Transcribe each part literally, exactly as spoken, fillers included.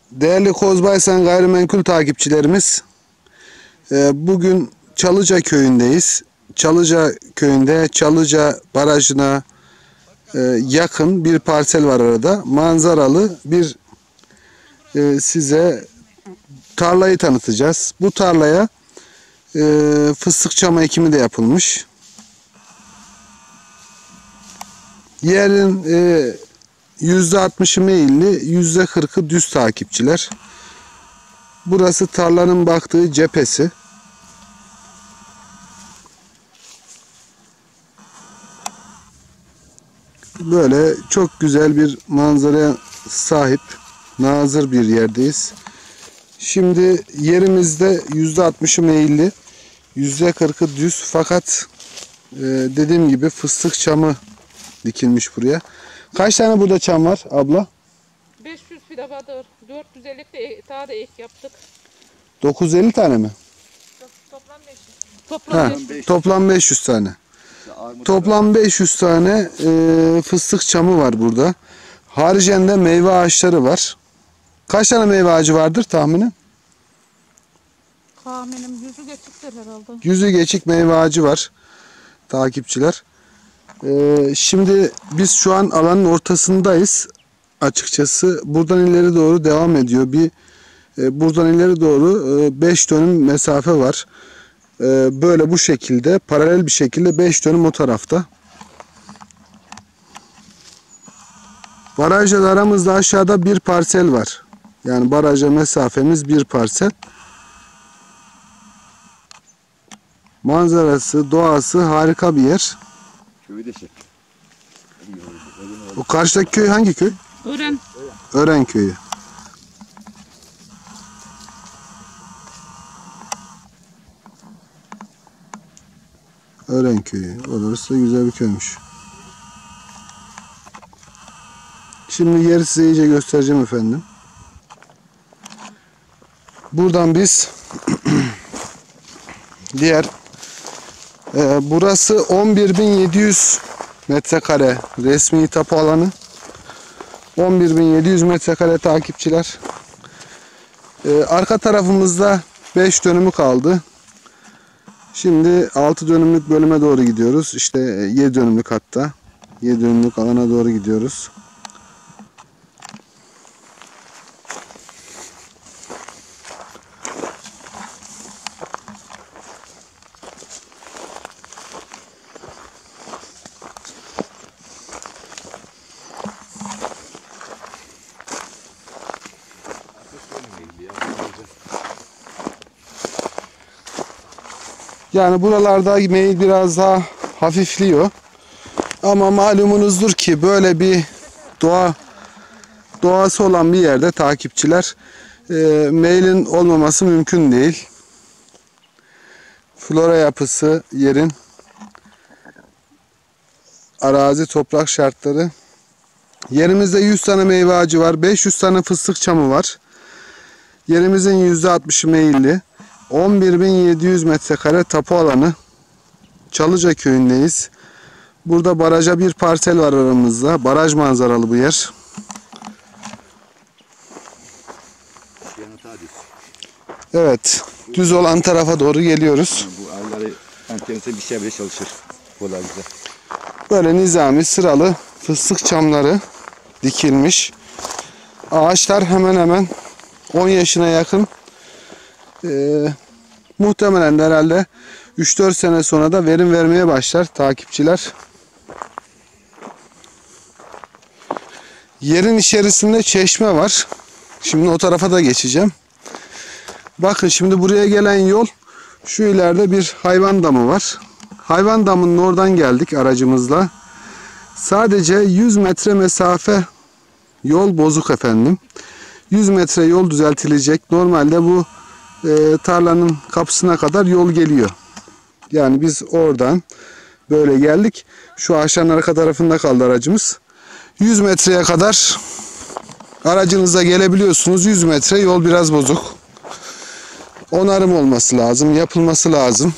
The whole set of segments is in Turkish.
Değerli Kozbaysan gayrimenkul takipçilerimiz, bugün Çalıca köyündeyiz. Çalıca köyünde Çalıca barajına yakın bir parsel var arada. Manzaralı bir size tarlayı tanıtacağız. Bu tarlaya fıstık çam ekimi de yapılmış. Yerin yüzde altmışı meyilli, yüzde kırkı düz takipçiler. Burası tarlanın baktığı cephesi. Böyle çok güzel bir manzaraya sahip, nazır bir yerdeyiz. Şimdi yerimizde yüzde altmışı meyilli, yüzde kırkı düz, fakat e, dediğim gibi fıstık çamı dikilmiş buraya. Kaç tane burada çam var abla? beş yüz fide vardır. dört yüz elli de daha da ek yaptık. dokuz yüz elli tane mi? Toplam beş yüz. Toplam Ha, beş yüz. toplam beş yüz tane. Toplam beş yüz tane e, fıstık çamı var burada. Haricinde meyve ağaçları var. Kaç tane meyve ağacı vardır tahminen? Tahminim yüzü geçiktir herhalde. Yüzü geçik meyve ağacı var takipçiler. E, şimdi biz şu an alanın ortasındayız. Açıkçası buradan ileri doğru devam ediyor. Bir e, buradan ileri doğru beş dönüm mesafe var. E, böyle bu şekilde paralel bir şekilde beş dönüm o tarafta. Barajla aramızda aşağıda bir parsel var. Yani baraja mesafemiz bir parsel. Manzarası, doğası harika bir yer. Köyü de çek. O karşıdaki köy hangi köy? Ören. Ören köyü. Ören köyü. Orası da güzel bir köymüş. Şimdi yeri size iyice göstereceğim efendim. Buradan biz diğer e, burası on bir bin yedi yüz metrekare resmi tapu alanı. on bir bin yedi yüz metrekare takipçiler. E, arka tarafımızda beş dönümü kaldı. Şimdi altı dönümlük bölüme doğru gidiyoruz. İşte yedi dönümlük hatta. yedi dönümlük alana doğru gidiyoruz. Yani buralarda meyil biraz daha hafifliyor. Ama malumunuzdur ki böyle bir doğa doğası olan bir yerde takipçiler e, meylin olmaması mümkün değil. Flora yapısı, yerin arazi, toprak şartları. Yerimizde yüz tane meyve ağacı var. beş yüz tane fıstık çamı var. Yerimizin yüzde altmışı meyilli. on bir bin yedi yüz metrekare tapu alanı. Çalıca köyündeyiz. Burada baraja bir parsel var aramızda. Baraj manzaralı bu yer. Evet. Düz olan tarafa doğru geliyoruz. Bu avları antense bir şey bile çalışır. Kolay güzel. Böyle nizami sıralı fıstık çamları dikilmiş. Ağaçlar hemen hemen on yaşına yakın. Ee, muhtemelen de herhalde üç dört sene sonra da verim vermeye başlar takipçiler. Yerin içerisinde çeşme var. Şimdi o tarafa da geçeceğim. Bakın şimdi buraya gelen yol, şu ileride bir hayvan damı var. Hayvan damının oradan geldik aracımızla. Sadece yüz metre mesafe yol bozuk efendim. yüz metre yol düzeltilecek. Normalde bu e, tarlanın kapısına kadar yol geliyor. Yani biz oradan böyle geldik. Şu aşağının arka tarafında kaldı aracımız. yüz metreye kadar aracınızla gelebiliyorsunuz. yüz metre yol biraz bozuk. Onarım olması lazım, yapılması lazım.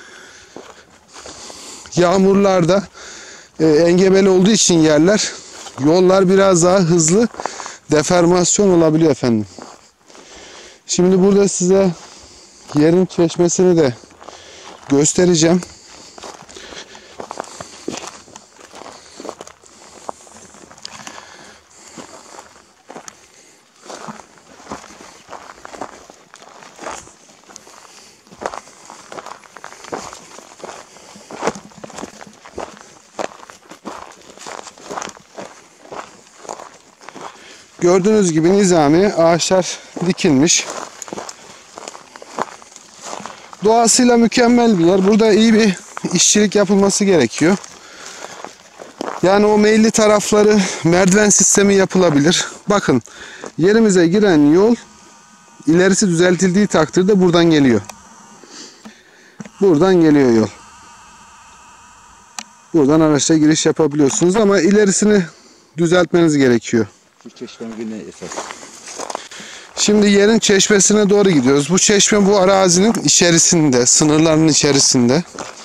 Yağmurlarda e, engebeli olduğu için yerler yollar biraz daha hızlı deformasyon olabiliyor efendim. Şimdi burada size yerin çeşmesini de göstereceğim. Gördüğünüz gibi nizami ağaçlar dikilmiş. Doğasıyla mükemmel bir yer. Burada iyi bir işçilik yapılması gerekiyor. Yani o meyilli tarafları merdiven sistemi yapılabilir. Bakın, yerimize giren yol ilerisi düzeltildiği takdirde buradan geliyor. Buradan geliyor yol. Buradan araçla giriş yapabiliyorsunuz ama ilerisini düzeltmeniz gerekiyor. Bu çeşmenin ne esas? Şimdi yerin çeşmesine doğru gidiyoruz. Bu çeşme bu arazinin içerisinde, sınırlarının içerisinde.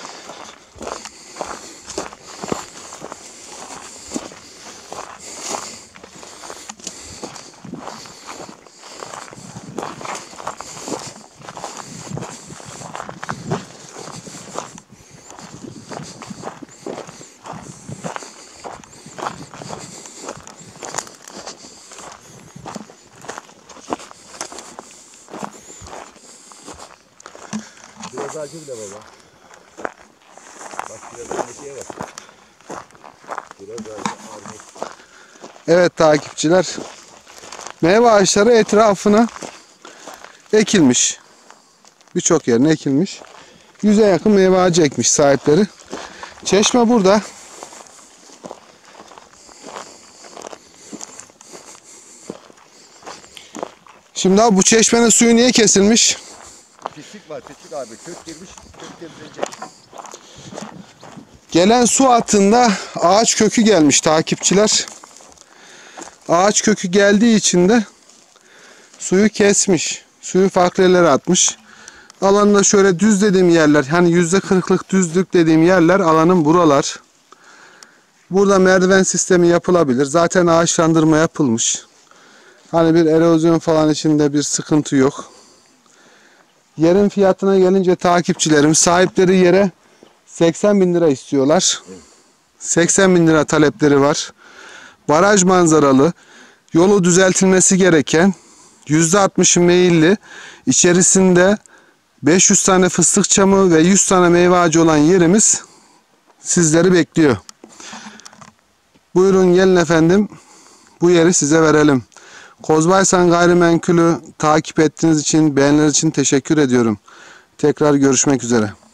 Biraz acı bile baba. Bak biraz bir şey var. Biraz acı armut. Evet takipçiler, meyve ağaçları etrafına ekilmiş. Birçok yerine ekilmiş. Yüze yakın meyve ağacı ekmiş sahipleri. Çeşme burada. Şimdi abi bu çeşmenin suyu niye kesilmiş? Pislik var, pislik abi. Kök girmiş, kök temizlenecek. Gelen su hattında ağaç kökü gelmiş takipçiler. Ağaç kökü geldiği için de suyu kesmiş. Suyu farklı yerlere atmış. Alanda şöyle düz dediğim yerler, hani yüzde kırklık düzlük dediğim yerler alanın buralar. Burada merdiven sistemi yapılabilir. Zaten ağaçlandırma yapılmış. Hani bir erozyon falan içinde bir sıkıntı yok. Yerin fiyatına gelince takipçilerim, sahipleri yere seksen bin lira istiyorlar. seksen bin lira talepleri var. Baraj manzaralı, yolu düzeltilmesi gereken, yüzde altmışı meyilli, içerisinde beş yüz tane fıstık çamı ve yüz tane meyve ağacı olan yerimiz sizleri bekliyor. Buyurun gelin efendim, bu yeri size verelim. Kozbaysan Gayrimenkul'ü takip ettiğiniz için, beğenileriniz için teşekkür ediyorum. Tekrar görüşmek üzere.